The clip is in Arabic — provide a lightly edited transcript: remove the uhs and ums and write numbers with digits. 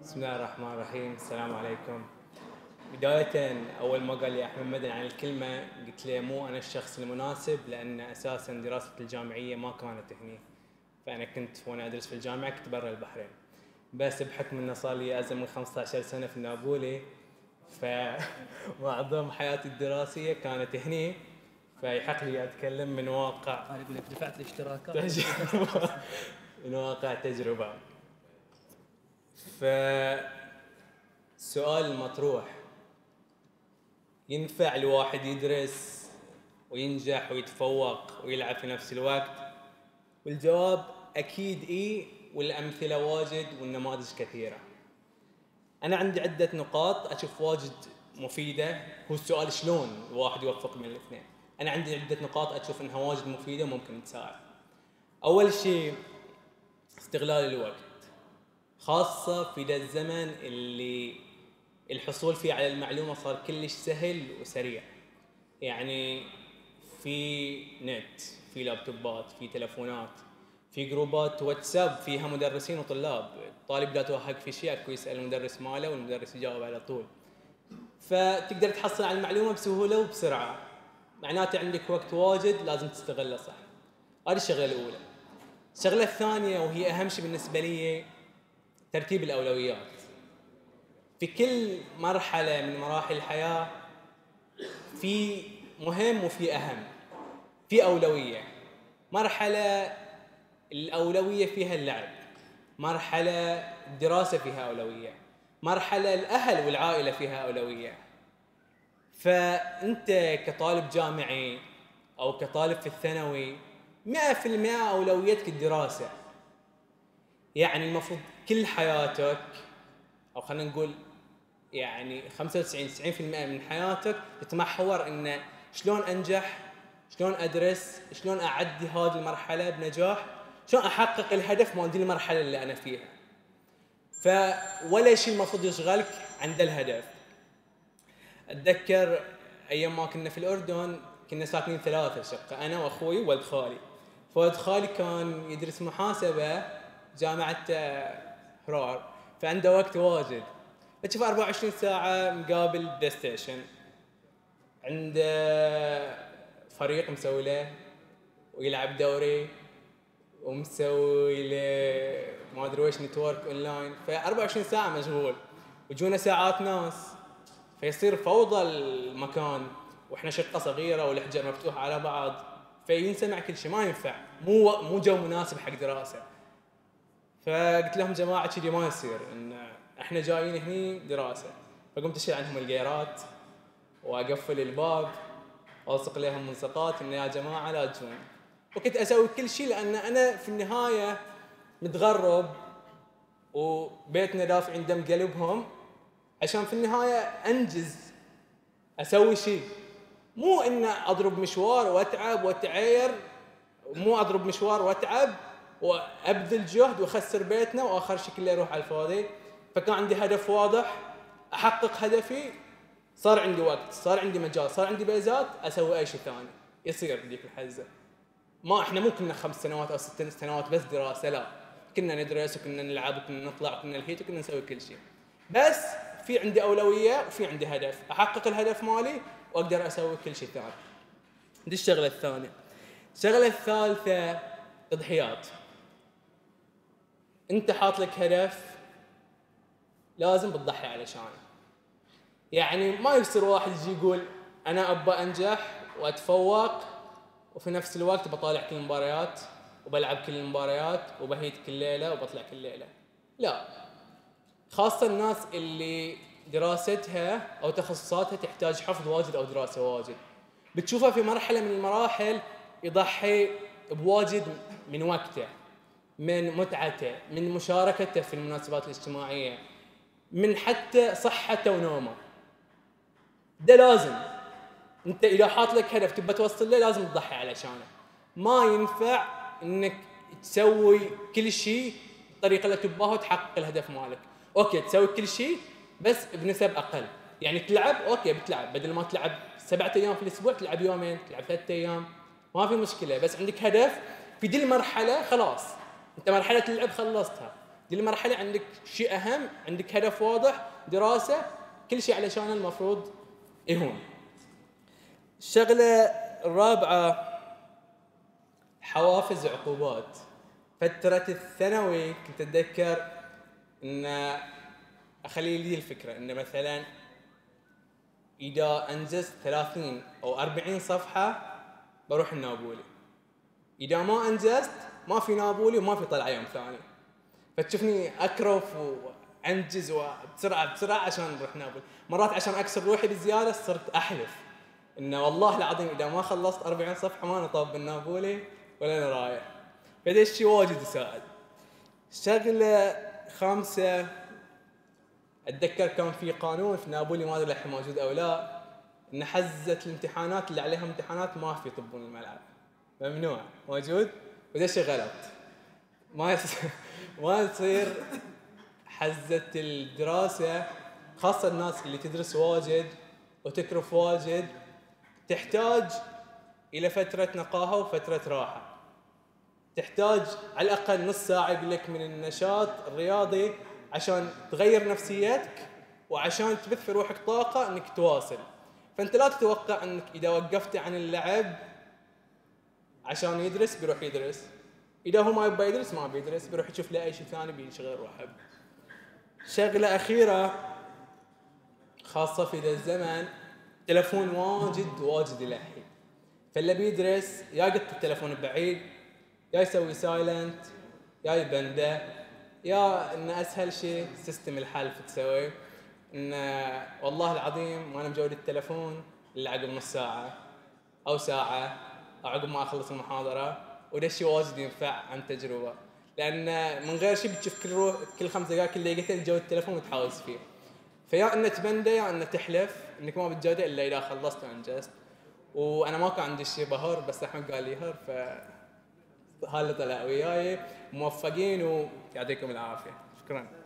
بسم الله الرحمن الرحيم. السلام عليكم. بداية أول ما قال لي أحمد مدني عن الكلمة قلت له مو أنا الشخص المناسب، لأن أساساً دراستي الجامعية ما كانت هني، فأنا كنت وأنا أدرس في الجامعة كنت برا البحرين، بس بحكم إنه صار لي أزمة من 15 سنة في نابولي، فمعظم حياتي الدراسية كانت هني، فيحق لي أتكلم من واقع انا اقول لك دفعت الاشتراكات تجربة من واقع تجربة. فالسؤال المطروح، ينفع الواحد يدرس وينجح ويتفوق ويلعب في نفس الوقت؟ والجواب أكيد إيه، والأمثلة واجد والنماذج كثيرة. أنا عندي عدة نقاط أشوف واجد مفيدة. هو السؤال شلون الواحد يوفق بين الاثنين؟ أنا عندي عدة نقاط أشوف إنها واجد مفيدة وممكن تساعد. أول شيء استغلال الوقت، خاصة في ذا الزمن اللي الحصول فيه على المعلومة صار كلش سهل وسريع. يعني في نت، في لابتوبات، في تلفونات، في جروبات واتساب فيها مدرسين وطلاب. الطالب اذا توهق في شيء اكو يسال المدرس ماله والمدرس يجاوب على طول، فتقدر تحصل على المعلومه بسهوله وبسرعه. معناته عندك وقت واجد لازم تستغله صح. هذه الشغله الاولى. الشغله الثانيه وهي اهم شيء بالنسبه لي، ترتيب الاولويات. في كل مرحله من مراحل الحياه في مهم وفي اهم، في اولويه. مرحله الأولوية فيها اللعب، مرحلة الدراسة فيها أولوية، مرحلة الأهل والعائلة فيها أولوية. فأنت كطالب جامعي أو كطالب في الثانوي 100% أولويتك الدراسة. يعني المفروض كل حياتك، أو خلينا نقول يعني 95-90% من حياتك تتمحور إن شلون أنجح، شلون أدرس، شلون أعدي هذه المرحلة بنجاح، شلون أحقق الهدف مال دي المرحلة اللي أنا فيها. فولا شيء المفروض يشغلك عند الهدف. أتذكر أيام ما كنا في الأردن كنا ساكنين 3 شقة، أنا وأخوي وولد خالي. فولد خالي كان يدرس محاسبة جامعة حرار، فعنده وقت واجد، فتشوف 24 ساعة مقابل بلاي ستيشن، عنده فريق مسوي له ويلعب دوري ومسوي له ما ادري ويش نتورك اونلاين، ف 24 ساعه مشغول. ويجونا ساعات ناس، فيصير فوضى المكان، واحنا شقه صغيره والحجر مفتوحه على بعض، فينسمع كل شيء، ما ينفع، مو جو مناسب حق دراسه. فقلت لهم جماعه كذي ما يصير، ان احنا جايين هني دراسه. فقمت اشيل عنهم الجيرات واقفل الباب والصق لهم ملصقات ان يا جماعه لا تجون. وكنت اسوي كل شيء لان انا في النهايه متغرب وبيتنا دافعين دم قلبهم، عشان في النهايه انجز، اسوي شيء، مو ان اضرب مشوار واتعب واتعير، مو اضرب مشوار واتعب وابذل جهد واخسر بيتنا واخر شيء كله يروح على الفاضي. فكان عندي هدف واضح، احقق هدفي، صار عندي وقت، صار عندي مجال، صار عندي بيزات، اسوي اي شيء ثاني يصير ذيك الحزه. ما احنا مو كنا 5 سنوات او 6 سنوات بس دراسه، لا، كنا ندرس وكنا نلعب وكنا نطلع وكنا نهيت وكنا نسوي كل شيء، بس في عندي اولويه وفي عندي هدف، احقق الهدف مالي واقدر اسوي كل شيء ثاني. دي الشغله الثانيه. الشغله الثالثه تضحيات. انت حاط لك هدف لازم بتضحي علشانه. يعني ما يصير واحد يجي يقول انا ابى انجح واتفوق وفي نفس الوقت بطالع كل المباريات وبلعب كل المباريات وبهيت كل ليله وبطلع كل ليله. لا، خاصه الناس اللي دراستها او تخصصاتها تحتاج حفظ واجد او دراسه واجد، بتشوفها في مرحله من المراحل يضحي بواجد من وقته، من متعته، من مشاركته في المناسبات الاجتماعيه، من حتى صحته ونومه. ده لازم، انت اذا حاط لك هدف تبى توصل له لازم تضحي علشانه. ما ينفع انك تسوي كل شيء بالطريقه اللي تباها وتحقق الهدف مالك. اوكي تسوي كل شيء بس بنسب اقل. يعني تلعب، اوكي بتلعب، بدل ما تلعب 7 ايام في الاسبوع تلعب يومين، تلعب 3 ايام، ما في مشكله، بس عندك هدف في دي المرحله. خلاص انت مرحله اللعب خلصتها، دي المرحله عندك شيء اهم، عندك هدف واضح، دراسه، كل شيء علشان المفروض يهون. الشغله الرابعه حوافز عقوبات. فتره الثانوي كنت اتذكر ان اخلي لي الفكره ان مثلا اذا انجزت 30 او 40 صفحه بروح النابولي، اذا ما انجزت ما في نابولي وما في طلعه يوم ثاني. فتشوفني اكرف وانجز بسرعه عشان نروح نابولي. مرات عشان اكسر روحي بزياده صرت احلف انه والله العظيم اذا ما خلصت 40 صفحه ما انا طاب بالنابولي ولا انا رايح. فهذا الشيء واجد يساعد. شغله خامسه اتذكر كان في قانون في نابولي، ما ادري الحين موجود او لا، ان حزه الامتحانات اللي عليها امتحانات ما في يطبون الملعب، ممنوع موجود. وده شيء غلط، ما يصير حزه الدراسه، خاصه الناس اللي تدرس واجد وتكرف واجد تحتاج الى فتره نقاهه وفتره راحه. تحتاج على الاقل نص ساعه يقول لك من النشاط الرياضي عشان تغير نفسيتك وعشان تبث في روحك طاقه انك تواصل. فانت لا تتوقع انك اذا وقفت عن اللعب عشان يدرس بيروح يدرس، اذا هو ما يبغى يدرس ما بيدرس، بيروح يشوف له اي شيء ثاني بيشغل روحه. شغله اخيره خاصه في ذا الزمن، تلفون واجد الحين. فاللي بيدرس يا يقط التلفون بعيد، يا يسوي سايلنت، يا يبنده، يا ان اسهل شيء سيستم الحلف تسوي ان والله العظيم ما انا مجود التلفون الا عقب نص ساعه او ساعه او عقب ما اخلص المحاضره. وده الشيء واجد ينفع عن تجربه، لان من غير شيء بتشوف كل 5 دقائق كل دقيقتين تجود التلفون وتحاوز فيه. فيا ان تبنده يا ان تحلف انك ما بتجوده الا اذا خلصت وانجزت. وانا ما كان عندي شيء بهر، بس احمد قال لي هر، ف هذا طلع وياي. موفقين ويعطيكم العافيه. شكرا.